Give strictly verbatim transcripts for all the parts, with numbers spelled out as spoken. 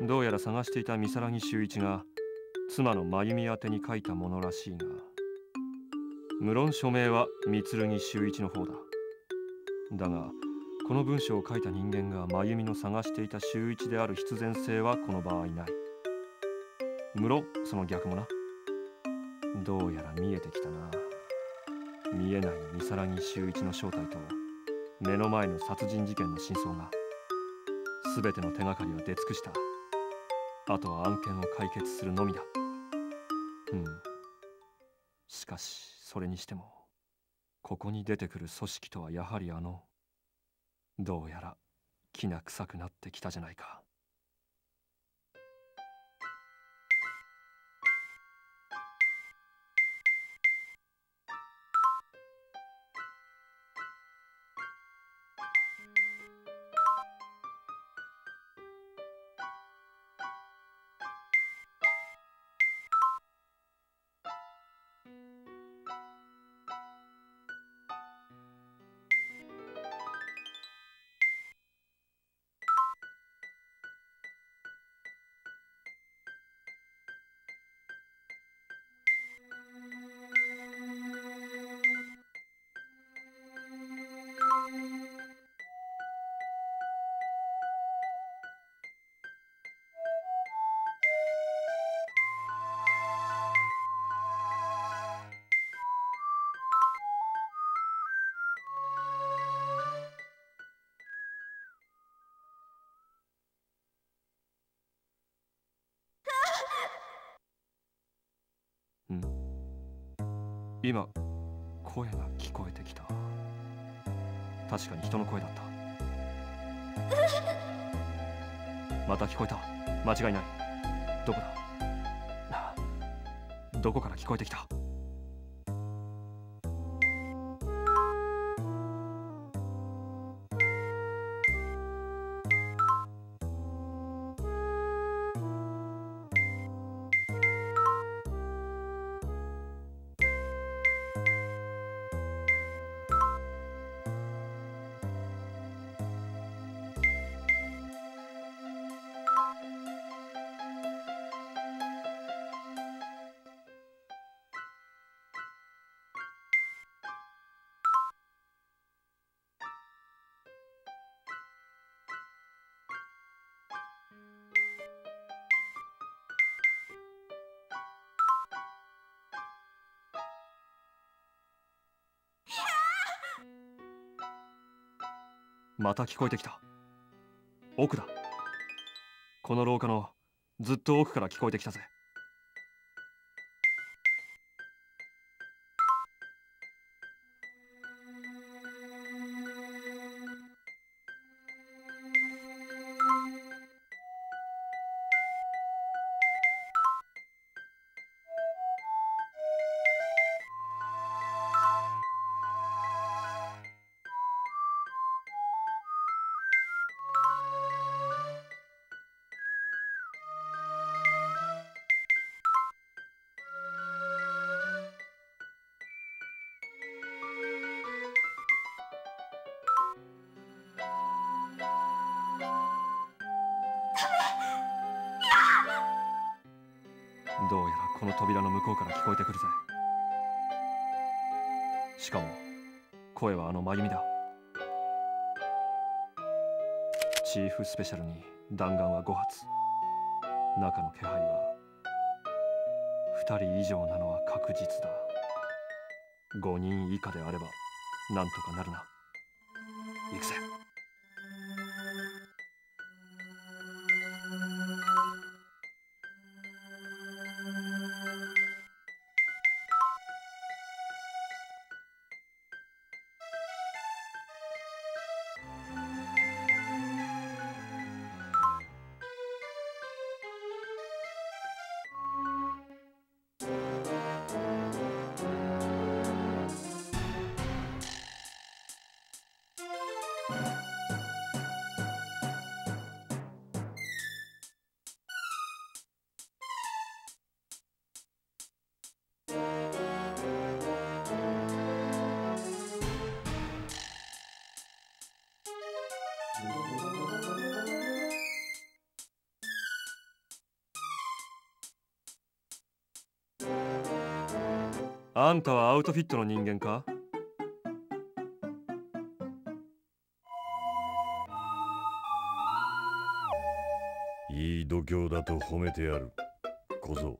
どうやら探していた如月修一が妻の真由美宛てに書いたものらしいが、無論署名は三剣修一の方だ。だがこの文章を書いた人間が真由美の探していた修一である必然性はこの場合ない。無論その逆もな。どうやら見えてきたな。見えない如月修一の正体と目の前の殺人事件の真相が。全ての手がかりは出尽くした。あとは案件を解決するのみだ。うん。しかしそれにしてもここに出てくる組織とはやはりあの、どうやらきな臭くなってきたじゃないか。ん？今声が聞こえてきた。確かに人の声だった。また聞こえた。間違いない。どこだ？どこから聞こえてきた？また聞こえてきた。奥だ。この廊下のずっと奥から聞こえてきたぜ。どうやらこの扉の向こうから聞こえてくるぜ。しかも声はあの真由美だ。チーフスペシャルに弾丸はご発。中の気配はふたり以上なのは確実だ。ごにん以下であればなんとかなるな。行くぜ。 あんたはアウトフィットの人間か？ いい度胸だと褒めてやる、小僧。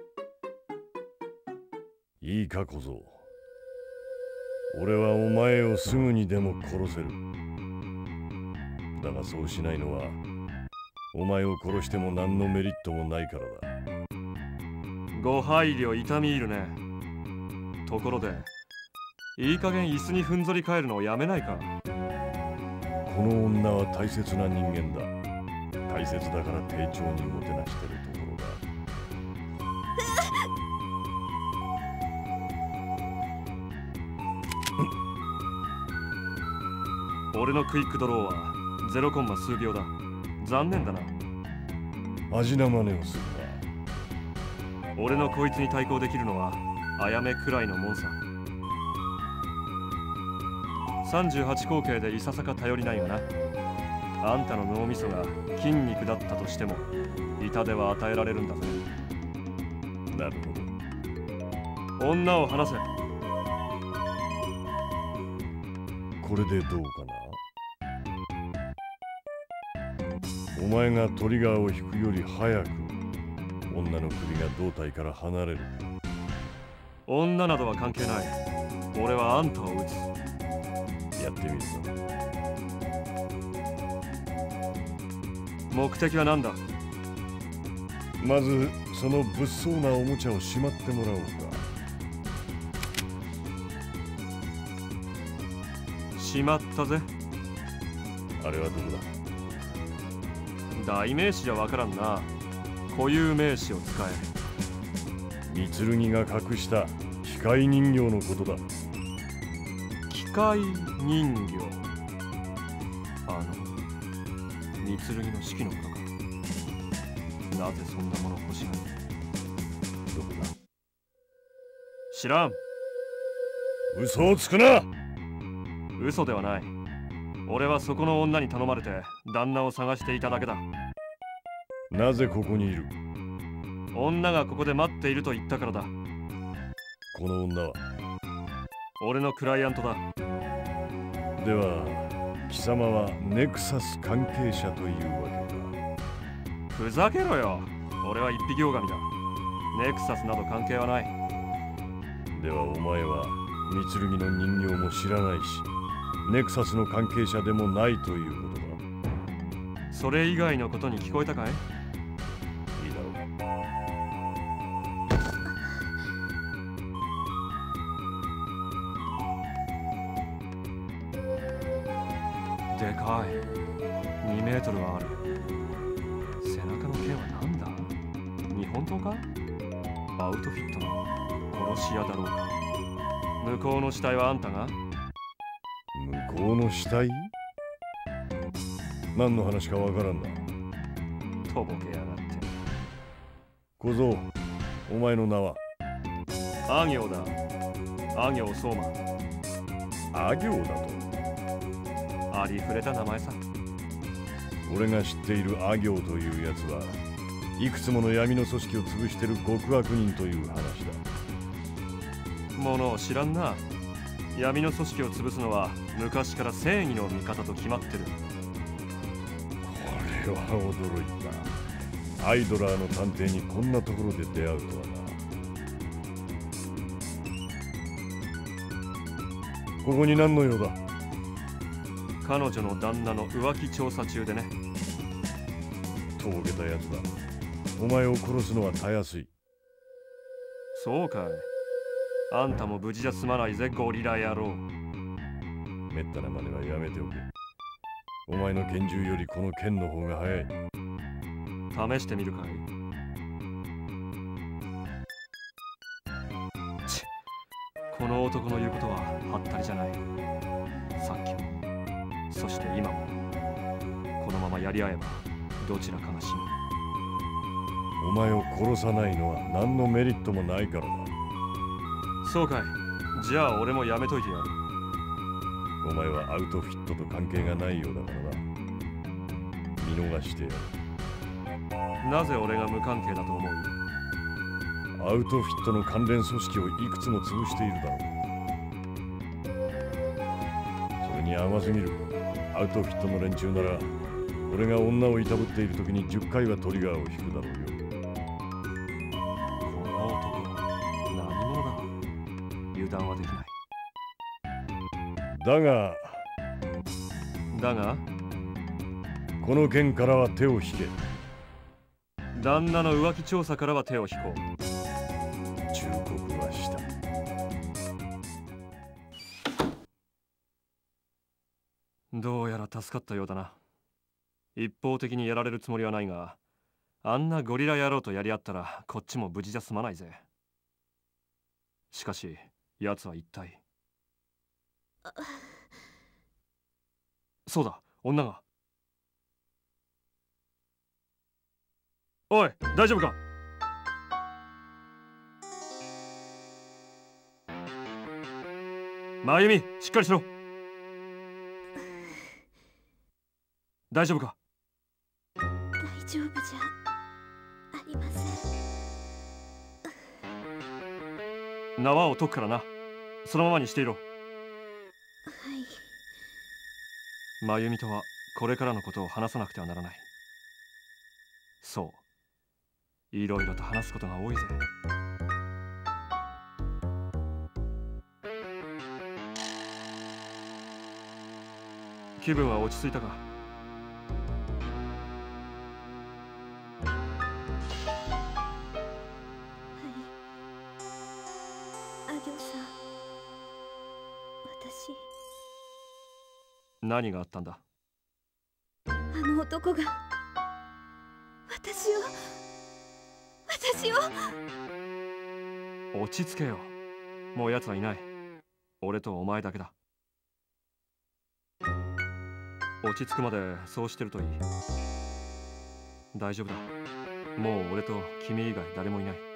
いいか、小僧。俺はお前をすぐにでも殺せる。だがそうしないのは、お前を殺しても何のメリットもないからだ。 ご配慮痛み入るね。ところで、いい加減椅子にふんぞり返るのをやめないか？ この女は大切な人間だ。大切だから丁重にもてなしてるところだ。 俺のクイックドローはゼロコンマ数秒だ。残念だな。 味な真似をするな。俺のこいつに対抗できるのはあやめくらいのもんさ。さんじゅうはち口径でいささか頼りないがな。あんたの脳みそが筋肉だったとしても痛手は与えられるんだぜ。 なるほど。 女を離せ。 これでどうかな。お前がトリガーを引くより早く女の首が胴体から離れる。 女などは関係ない。俺はあんたを撃つ。 やってみるぞ。 目的は何だ？ まずその物騒なおもちゃをしまってもらおうか。 しまったぜ。 あれはどこだ？代名詞じゃわからんな。固有名詞を使え。御剣が隠した機械人形のことだ。 機械人形。あの御剣の指揮のことか。なぜそんなもの欲しがる？ どこだ？ 知らん。 嘘をつくな。 嘘ではない。俺はそこの女に頼まれて旦那を探していただけだ。 なぜここにいる？ 女がここで待っていると言ったからだ。 この女は俺のクライアントだ。 では貴様はネクサス関係者というわけか。 ふざけろよ。俺は一匹狼だ。ネクサスなど関係はない。 ではお前は御剣の人形も知らないし、ネクサスの関係者でもないということだ。 それ以外のことに聞こえたかい？いいだろう。 でかい。にメートルはある。背中の毛は何だ？日本刀か？アウトフィットの殺し屋だろうか。向こうの死体はあんたが？ 向こうの死体？何の話かわからんな。 とぼけやがって。 小僧、お前の名は？ あ行だ。あ行相馬。 あ行だと？ ありふれた名前さ。 俺が知っているあ行というやつはいくつもの闇の組織を潰してる極悪人という話だ。 ものを知らんな。闇の組織を潰すのは昔から正義の味方と決まってる。 これは驚いた。アイドラーの探偵にこんなところで出会うとはな。ここに何の用だ？ 彼女の旦那の浮気調査中でね。 とぼけたやつだ。お前を殺すのはたやすい。 そうかい。あんたも無事じゃ済まないぜ、ゴリラ野郎。 めったな真似はやめておけ。お前の拳銃よりこの剣の方が早い。 試してみるかい？ちっ、この男の言うことははったりじゃない。さっきも、そして今も、このままやり合えばどちらかが死ぬ。 お前を殺さないのは何のメリットもないからだ。 そうかい。じゃあ俺もやめといてやる。 お前はアウトフィットと関係がないようだからな。見逃してやる。 なぜ俺が無関係だと思う？ アウトフィットの関連組織をいくつも潰しているだろう。それに甘すぎる。アウトフィットの連中なら俺が女をいたぶっている時にじゅっかいはトリガーを引くだろうよ。 この男何者だ。油断はできない。 だがだがこの件からは手を引け。 旦那の浮気調査からは手を引こう。 忠告はした。 どうやら助かったようだな。一方的にやられるつもりはないが、あんなゴリラ野郎とやり合ったらこっちも無事じゃ済まないぜ。しかし奴は一体。そうだ、女が。おい、大丈夫か。真由美、しっかりしろ。大丈夫か。 大丈夫じゃありません。 縄を解くからな。そのままにしていろ。 はい。 真由美とはこれからのことを話さなくてはならない。そう、いろいろと話すことが多いぜ。気分は落ち着いたか。 あ行さん、私。 何があったんだ。 あの男が私を私を。 落ち着けよ。もう奴はいない。俺とお前だけだ。落ち着くまでそうしてるといい。大丈夫だ。もう俺と君以外誰もいない。 はい。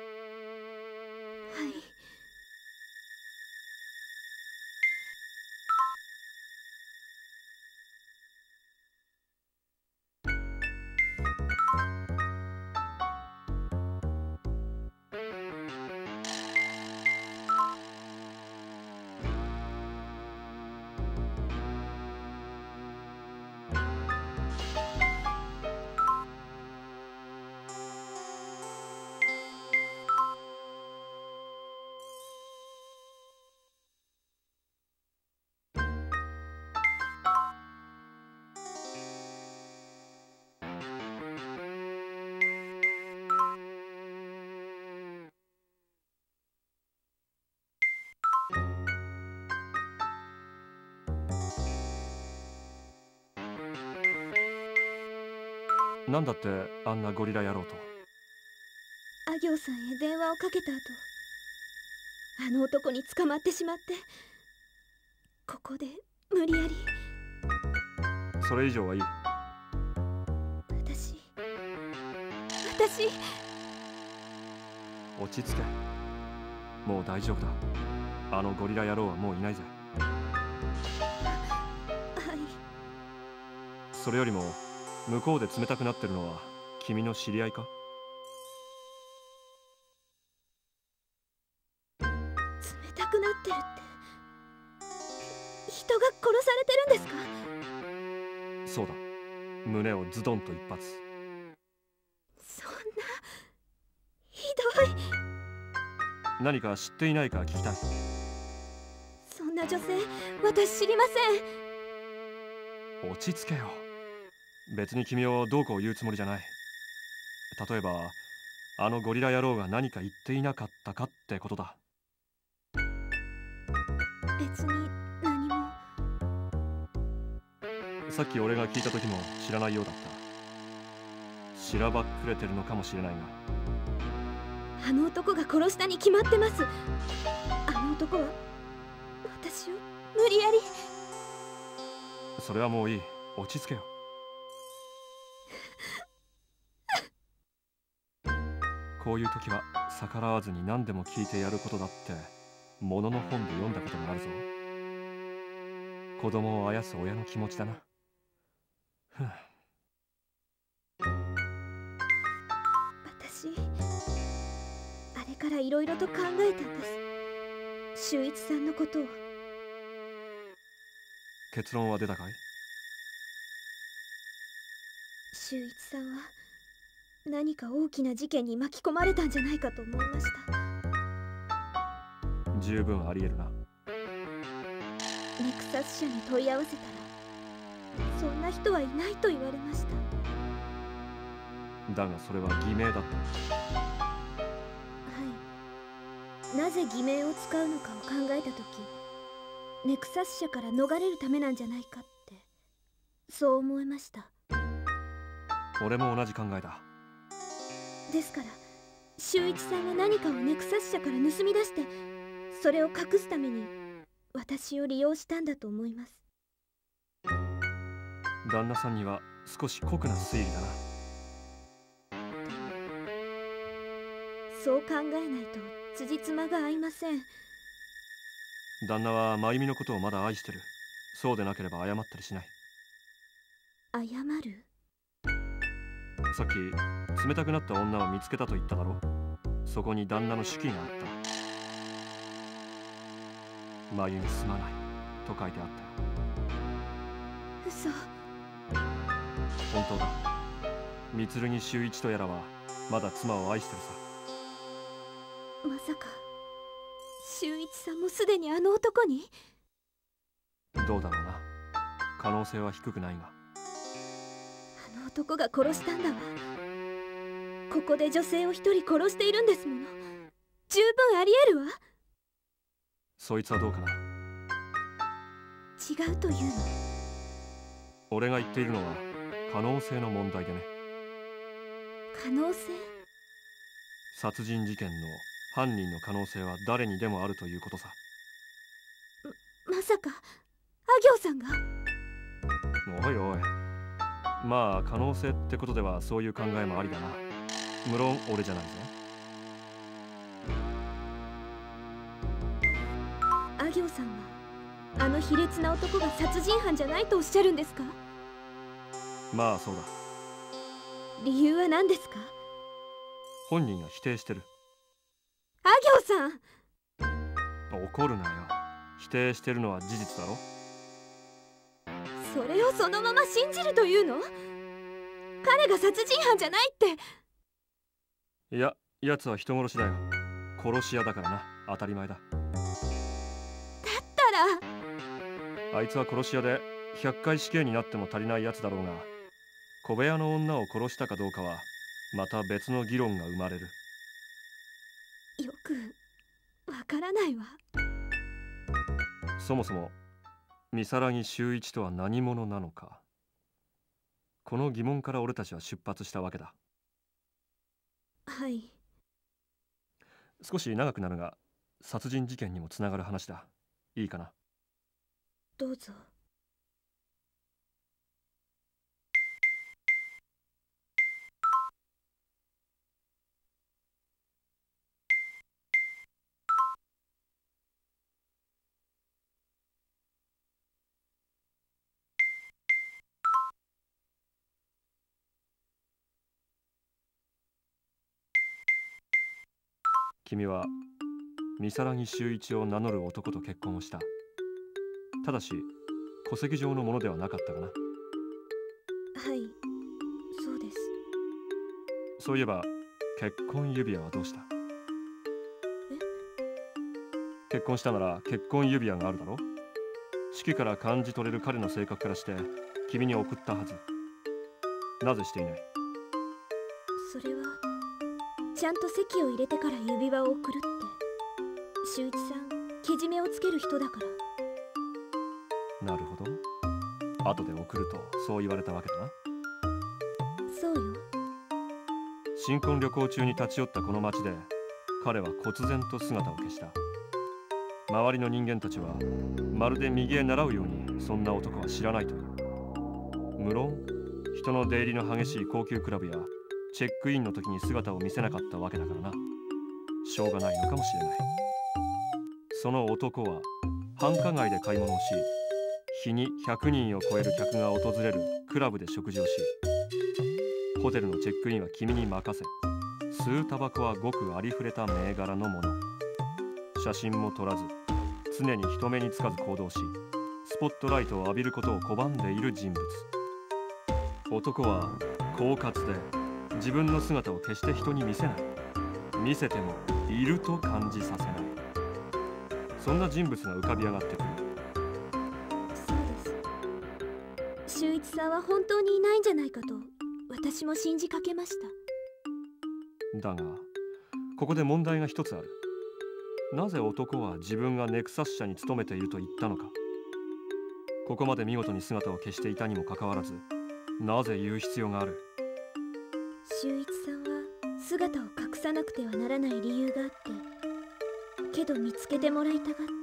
なんだってあんなゴリラ野郎と。 あ行さんへ電話をかけた後、あの男に捕まってしまって、ここで無理やり。 それ以上はいい。 私私落ち着け。もう大丈夫だ。あのゴリラ野郎はもういないぜ。 はい。 それよりも向こうで冷たくなってるのは君の知り合いか。 冷たくなってるって、人が殺されてるんですか。 そうだ、胸をズドンと一発。 そんなひどい。 何か知っていないか聞きたい。 そんな女性私知りません。 落ち着けよ。別に君をどうこう言うつもりじゃない。例えばあのゴリラ野郎が何か言っていなかったかってことだ。 別に何も。 さっき俺が聞いた時も知らないようだった。しらばっくれてるのかもしれないが。 あの男が殺したに決まってます。あの男は私を無理やり。 それはもういい。落ち着けよ。こういう時は逆らわずに何でも聞いてやることだってものの本で読んだことがあるぞ。子供をあやす親の気持ちだな。ふう。 私あれからいろいろと考えたんです修一さんのことを。 結論は出たかい？ 修一さんは何か大きな事件に巻き込まれたんじゃないかと思いました。 十分ありえるな。 ネクサス社に問い合わせたらそんな人はいないと言われました。 だがそれは偽名だった。 はい。なぜ偽名を使うのかを考えた時、ネクサス社から逃れるためなんじゃないかってそう思いました。 俺も同じ考えだ。 ですから修一さんは何かをネクサス社から盗み出してそれを隠すために私を利用したんだと思います。 旦那さんには少し酷な推理だな。 そう考えないと辻褄が合いません。 旦那は真由美のことをまだ愛してる。そうでなければ謝ったりしない。 謝る？ さっき冷たくなった女を見つけたと言っただろ。そこに旦那の手記があった。真由美すまないと書いてあったよ。 嘘。 本当だ。三剣秀一とやらはまだ妻を愛してるさ。 まさか秀一さんもすでにあの男に？ どうだろうな。可能性は低くないが。 あの男が殺したんだわ。ここで女性を一人殺しているんですもの。十分ありえるわ。 そいつはどうかな。 違うというの？ 俺が言っているのは可能性の問題でね。 可能性？ 殺人事件の犯人の可能性は誰にでもあるということさ。 ま、まさかあ行さんが？ おいおい、まあ可能性ってことではそういう考えもありだな。無論俺じゃないぜ。 あ行さんはあの卑劣な男が殺人犯じゃないとおっしゃるんですか？ まあそうだ。 理由は何ですか？ 本人が否定してる。 あ行さん、 怒るなよ。否定してるのは事実だろ。 それをそのまま信じるというの？彼が殺人犯じゃないって。 いや、奴は人殺しだよ。殺し屋だからな。当たり前だ。 だったらあいつは殺し屋でひゃっかい死刑になっても足りないやつだろうが、小部屋の女を殺したかどうかはまた別の議論が生まれる。 よくわからないわ。 そもそも如月秀一とは何者なのか、この疑問から俺たちは出発したわけだ。 はい。 少し長くなるが殺人事件にもつながる話だ。いいかな？ どうぞ。 君は如月秀一を名乗る男と結婚をした。ただし戸籍上のものではなかったかな？ はい、そうです。 そういえば結婚指輪はどうした？ え？ 結婚したなら結婚指輪があるだろ。式から感じ取れる彼の性格からして君に送ったはず。なぜしていない？ それはちゃんと籍を入れてから指輪を送るって秀一さんけじめをつける人だから。 なるほど。後で送るとそう言われたわけだな。 そうよ。 新婚旅行中に立ち寄ったこの町で彼は忽然と姿を消した。周りの人間たちはまるで右へ習うようにそんな男は知らないという。無論人の出入りの激しい高級クラブやチェックインの時に姿を見せなかったわけだからな。しょうがないのかもしれない。その男は繁華街で買い物をし、日にひゃくにんを超える客が訪れるクラブで食事をし、ホテルのチェックインは君に任せ、 吸うタバコはごくありふれた銘柄のもの。写真も撮らず、常に人目につかず行動し、スポットライトを浴びることを拒んでいる人物。男は狡猾で自分の姿を決して人に見せない。見せてもいると感じさせない。そんな人物が浮かび上がってくる。 そうです。修一さんは本当にいないんじゃないかと私も信じかけました。 だがここで問題が一つある。なぜ男は自分がネクサス社に勤めていると言ったのか。ここまで見事に姿を消していたにもかかわらず、なぜ言う必要がある。 修一さんは姿を隠さなくてはならない理由があって、けど見つけてもらいたがっている。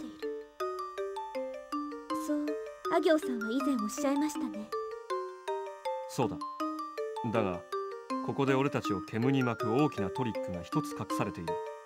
そう阿行さんは以前おっしゃいましたね。 そうだ。だがここで俺たちを煙に巻く大きなトリックが一つ隠されている。